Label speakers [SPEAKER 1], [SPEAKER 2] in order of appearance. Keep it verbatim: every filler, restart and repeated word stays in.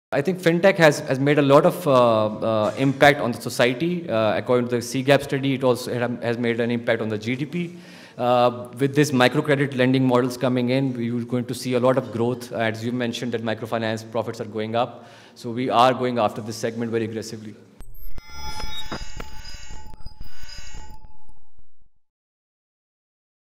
[SPEAKER 1] I think Fintech has, has made a lot of uh, uh, impact on the society. Uh, according to the C GAP study, it also has made an impact on the G D P. Uh, with this microcredit lending models coming in, we are going to see a lot of growth. As you mentioned, that microfinance profits are going up. So we are going after this segment very aggressively.